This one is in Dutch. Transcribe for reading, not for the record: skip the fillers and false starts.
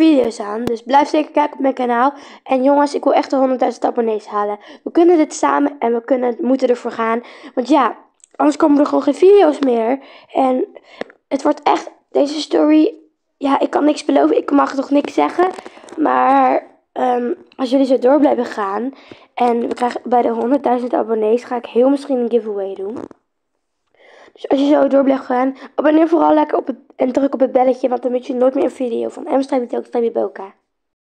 video's aan. Dus blijf zeker kijken op mijn kanaal. En jongens, ik wil echt de 100.000 abonnees halen. We kunnen dit samen en we moeten ervoor gaan. Want ja, anders komen er gewoon geen video's meer. En het wordt echt, deze story, ja, ik kan niks beloven. Ik mag nog niks zeggen. Maar als jullie zo door blijven gaan en we krijgen bij de 100.000 abonnees, ga ik heel misschien een giveaway doen. Dus als je zo door blijft gaan, abonneer vooral lekker op en druk op het belletje, want dan mis je nooit meer een video van M-Boka.